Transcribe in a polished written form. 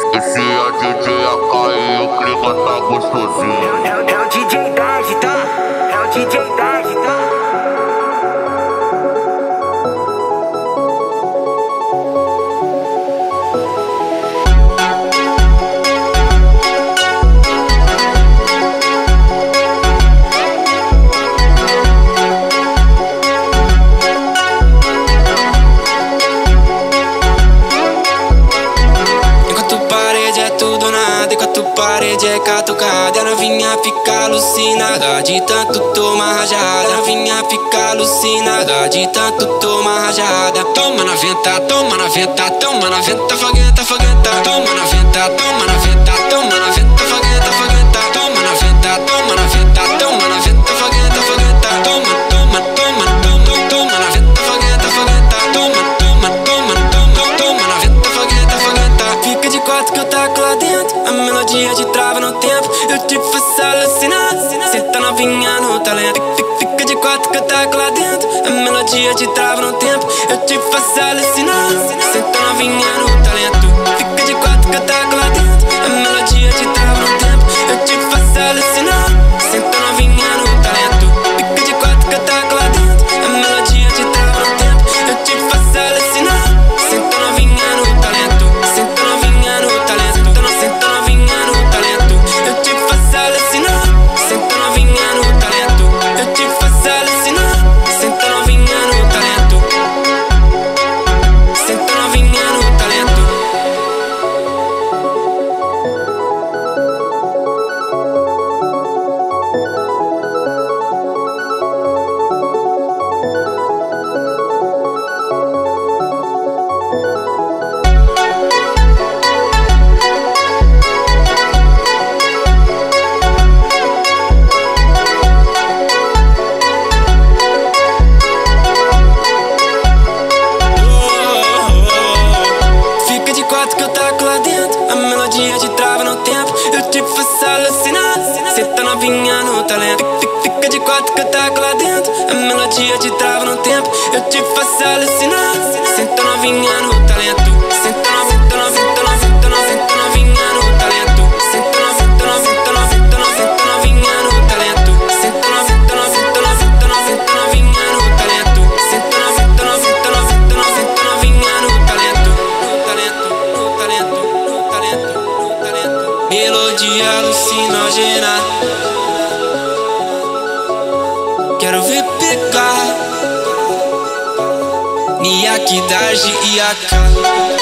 Esse é o DJ AK e o clima tá gostosinho. É o DJ Dad, tá? É o DJ Dad, tá? Parede é catucada, a novinha fica alucinada de tanto tomar rajada. A novinha fica alucinada de tanto tomar rajada. Toma na venta, toma na venta, toma na venta, foguenta, foguenta. Toma na venta, toma na venta, toma na venta, foguenta, foguenta. Toma na venta, toma na venta, toma na venta, foguenta, foguenta. Toma, toma, toma, toma, toma na venta, foguenta, foguenta. Toma, toma, toma, toma, toma na venta, foguenta, foguenta. Fica de quatro que eu taco lá dentro. A melodia de trava no tempo, eu te faço alucinar. Cê tá novinha no talento. Fica de quatro que eu taco lá dentro. A melodia de trava no tempo, eu te faço alucinar. Cê tá novinha no talento. Fica de quatro que eu taco lá dentro. A melodia de trava no tempo, eu te faço alucinar. Cê tá novinha no talento. Fica de quatro que eu taco lá dentro. A melodia de trava no tempo, eu te faço alucinar. Cê tá novinha no talento. Cê tá novinha no talento. Cê tá novinha no talento. Eu te faço alucinar. Cê tá novinha no talento. Eu te faço alucinar. Cê tá novinha no talento. Cê tá novinha no talento. Fica de quatro que eu taco lá dentro. A melodia de trava no tempo, eu te faço alucinar. Cê tá novinha no talento. Fica de quatro que eu taco lá dentro. A melodia de trava no tempo, eu te faço alucinar. Cê tá novinha no talento. Cê tá novinha, tá novinha, tá novinha, tá novinha, tá novinha no talento. Cê tá novinha, tá novinha, tá novinha, tá novinha, tá novinha no talento. Cê tá novinha, tá novinha, tá novinha, tá novinha, tá novinha no talento. Cê tá novinha, tá novinha, tá novinha, tá novinha, tá novinha no talento. No talento, no talento, no talento, no talento. Melodia alucinógena. Quero ver pegar Niak, Darji e AK.